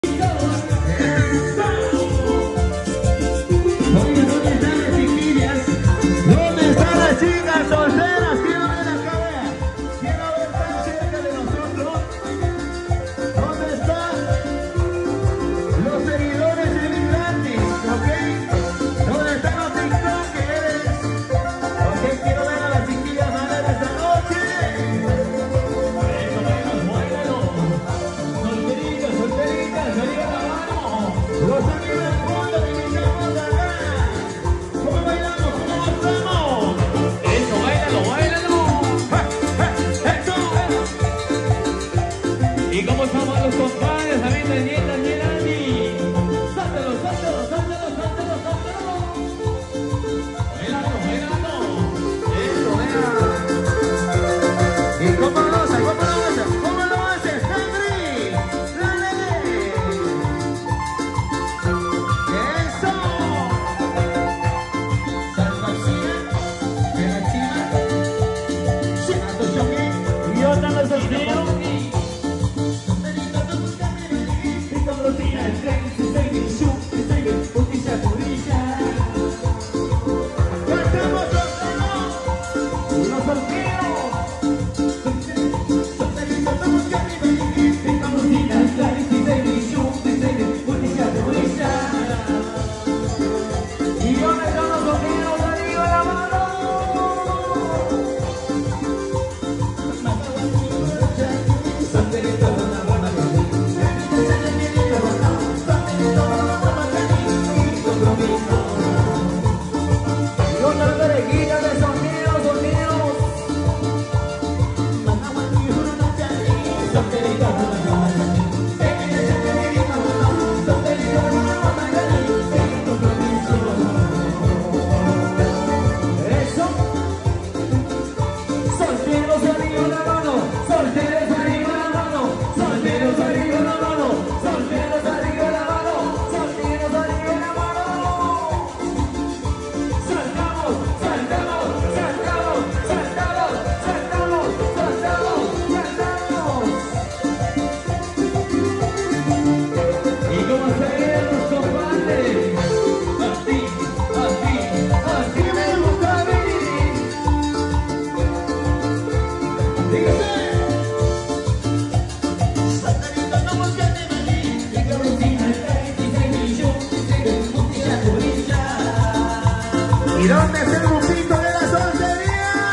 ¿Y dónde es el grupito de la soltería?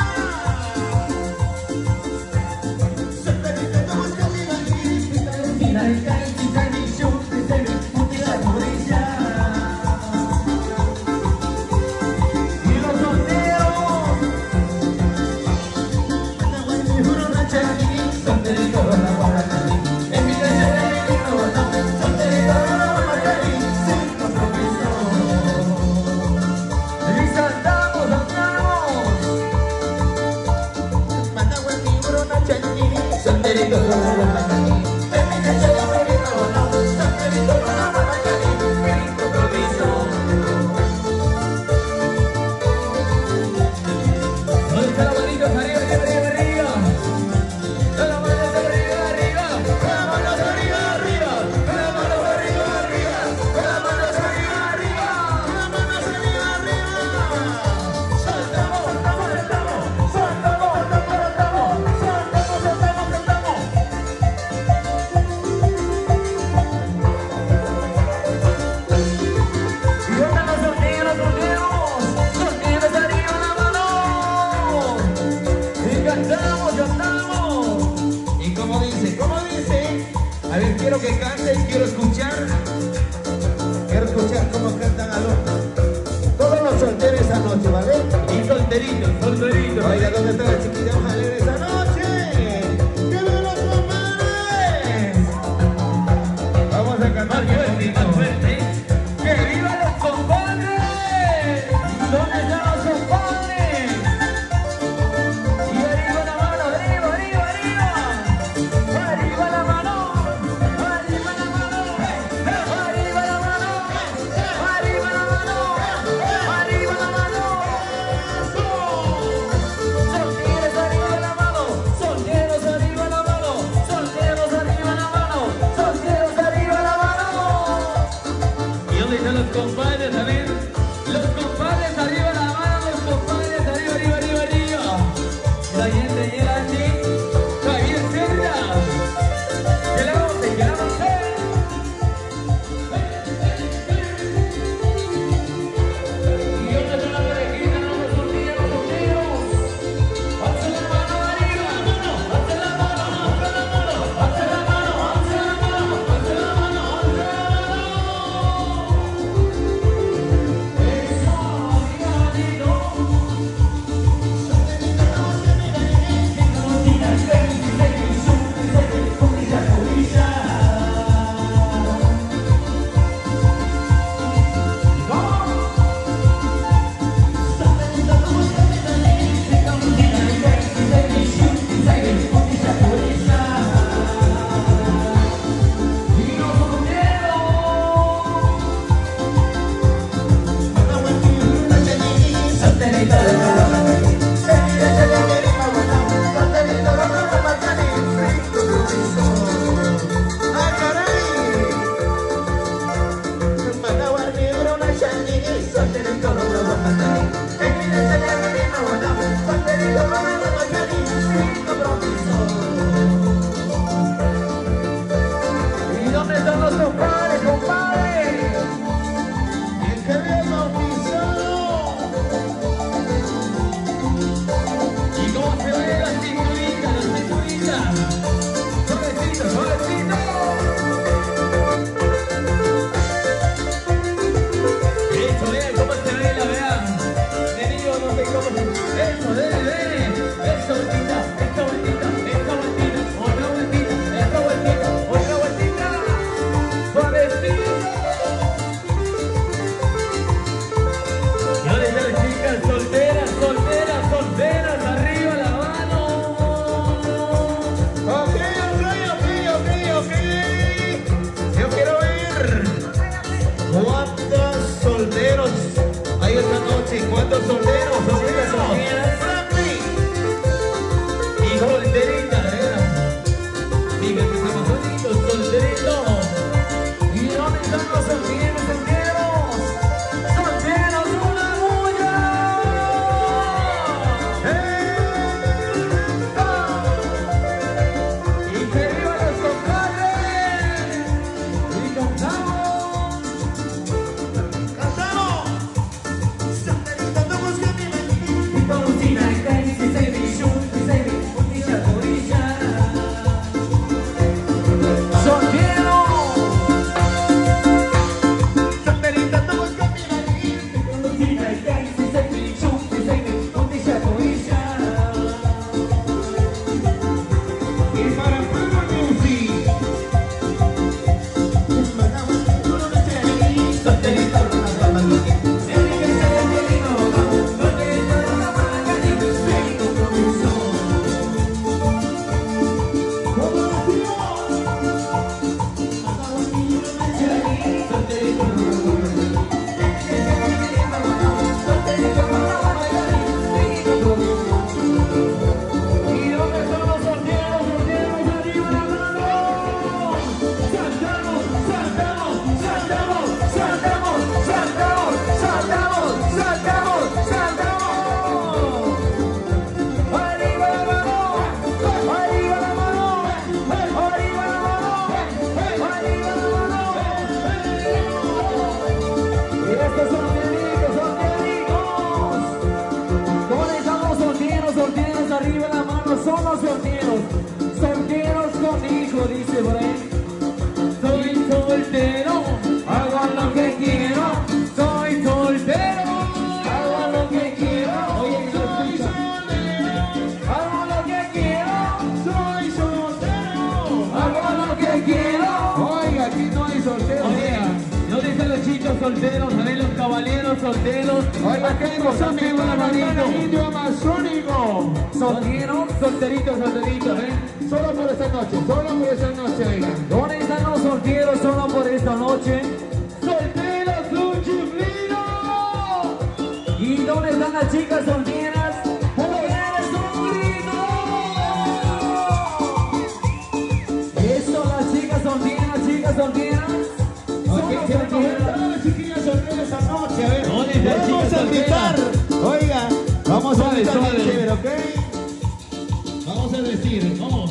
Y los solteros. Y como dice, a ver, quiero que canten, quiero escuchar cómo cantan a todos los solteros esa noche, ¿vale? Y solteritos. Oiga, ¿dónde está la chiquilla? Vamos a leer esa noche. ¡Que vivan los compadres! Vamos a cantar fuerte. ¡Que vivan los compadres! ¿Dónde están los compadres? Y arriba la mano, arriba. Arriba la mano. Arriba la mano. Arriba la mano. Arriba la mano. Arriba la mano. Solteros arriba la mano. Solteros arriba la mano. Solteros arriba la mano. Solteros arriba la mano. los compadres también. Los compadres arriba la mano, los compadres arriba, arriba, arriba, arriba. La gente llega aquí, está bien cerca. Que la vamos a hacer. Y yo me la parejita, no me sortía, no sorteos. Alza la mano arriba, alza la mano, alza la mano, alza la mano, alza la mano, alza la mano, alza la mano. Eso, digadito. ¿Y dónde están los compadres, compadres? ¿Quién se ve bautizado? ¿Y cómo se ve la cinturita, la cinturita? Suavecito, suavecito. Eso, vean cómo se ve, la vean. Te digo, no sé cómo se ve. Eso, ve. Esta vueltita, esta vueltita, esta vueltita, otra vueltita, esta vueltita, otra vueltita. Suavecito. Y ahora ya las chicas solteras, solteras, solteras, arriba la mano. Ok. Yo quiero ver cuántos solteros hay esta noche. ¿Cuántos solteros? Franklin. Y solterita, ¿verdad? Diga que estamos solitos, solteritos. ¿Y dónde están los solteros, solteros? ¡Solteros, una bulla! Y que viva los compadres. Y cantamos. ¡Cantamos! Y Paulina, y Cali, y Sebi, y Sebi, Orilla, orilla. ¡Solteros! Y para Pablo Music. ¿Y dónde están los solteros, solteros? ¡Arriba la mano! ¡Saltamos, saltamos, saltamos, saltamos, saltamos, saltamos, saltamos, saltamos! ¡Arriba la mano! ¡Arriba la mano! ¡Arriba la mano! ¡Arriba la mano! Y estos son solteritos, solteritos. ¿Dónde están los solteros, solteros? Arriba la mano, son los solteros. Solteros con hijo, dice por ahí. Soy soltero, hago lo que quiero. Soy soltero, hago lo que quiero. Oye, soy soltero, hago lo que quiero. Soy soltero, hago lo que quiero. Oiga, aquí no hay solteros. Oye, ¿dónde están los chicos solteros? A ver, los caballeros solteros. Oiga, ¿qué cosa me la va a manito? indio amazónico? Solteros, solteritos, solteritos, ¿eh? Solo por esta noche, oiga. ¿Dónde están los solteros solo por esta noche? ¡Solteros, un chiflido! ¿Y dónde están las chicas solteras? ¡Mujeres, un grito! Eso, las chicas solteras, chicas solteras. Ok, Son los solteros. las chiquillas solteras. Vamos a Suave, ver, suave. chévere, ¿ok? Vamos a decir, vamos.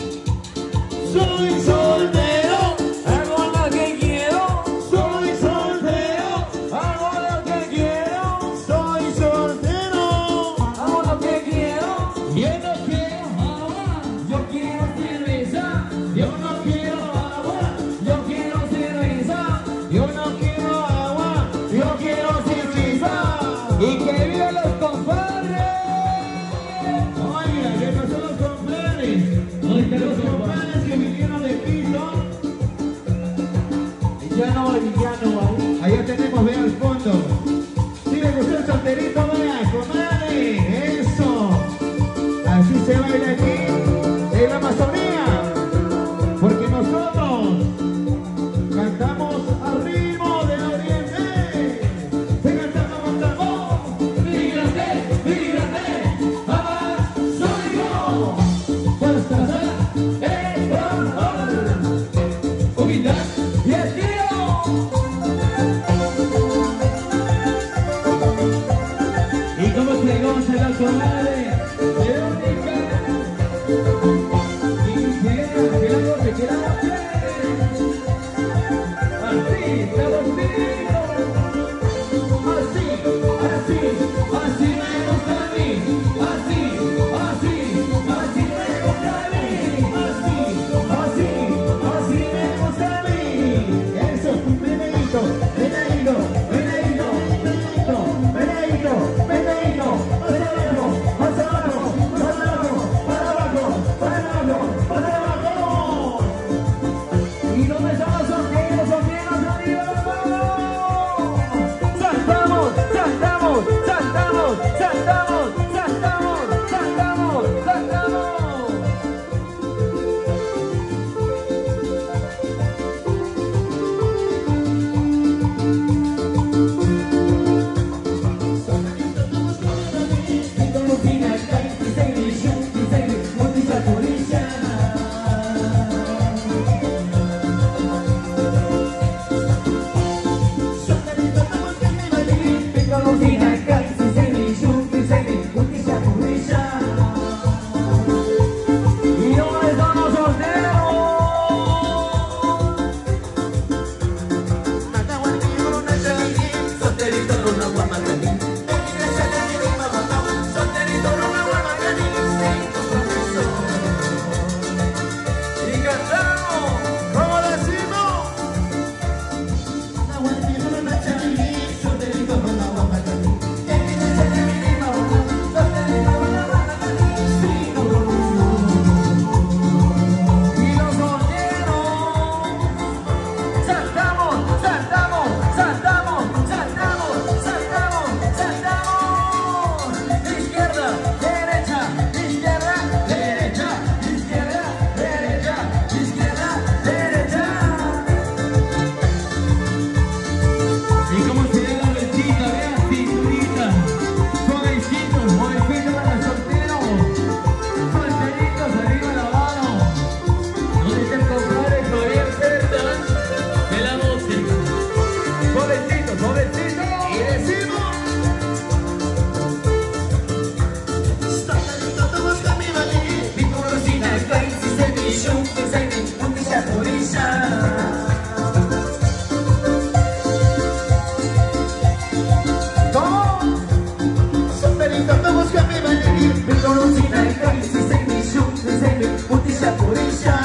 Soy soltero, Hago lo que quiero, soy soltero, hago lo que quiero, soy soltero. hago lo que quiero. Yo no quiero agua, Yo quiero cerveza, yo no quiero agua, yo quiero cerveza. yo no quiero agua, yo quiero cerveza. Y que vivan los compadres. Oiga, ¿qué pasó los compadres? Ahorita Los los compadres. compadres que vinieron de piso. Ya no hay. Allá tenemos, ve al fondo. Si le gustó el solterito, vea, comadre. Eso. Así se baila aquí en la Amazonía. Porque nosotros cantamos al ritmo del oriente. Se cantamos. Mírate, mamá, soy yo. Puedes casar, humildad y estilo. Y como se goza la comadre, Verónica. Y que la goce, que la goce. Así, Agostino. Así me gusta a mí. Así me gusta a mí. Así me gusta a mí. Eso, meneíto, meneíto, meneíto, meneíto, meneíto, meneíto. Más abajo, más abajo, más abajo, para abajo, para abajo, para abajo. ¿Y dónde están los solteros? Solteros, arriba la mano. Saltamos, saltamos, saltamos, saltamos, saltamos, saltamos, saltamos. ¿Y dónde están los solteros? Y cantamos. ¿Cómo decimos? Y los solteros saltamos, saltamos, saltamos, saltamos, saltamos, saltamos. Izquierda, derecha, izquierda, derecha, izquierda, derecha, izquierda, derecha. Y como se ve la vueltita, vean, cinturita, jovencitos, jovencitos para los solteros. Solteritos, arriba la mano. ¿Dónde está el compadre Javier Cerda de la música? Jovencitos, jovencitos. Y decimos. Mi curosina está en si se me junta, se me junta, por ella. ¿Cómo? Solterito, te busca mi valentín. Mi curosina está en si se me junta, se me junta, por ella.